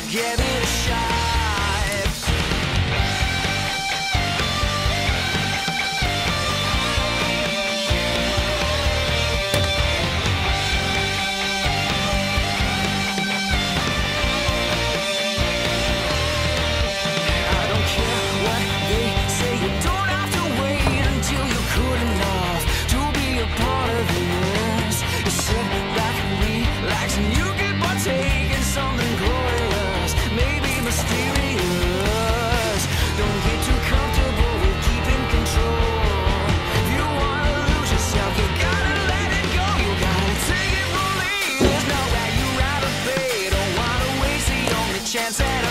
give it a shot. I don't care what they say, you don't have to wait until you're good enough to be a part of this. You sit back and relax and you can partake in something glorious, maybe mysterious. Don't get too comfortable with keeping control. If you wanna lose yourself, you gotta let it go. You gotta take it from me. There's no way you rather pay. Don't wanna waste the only chance that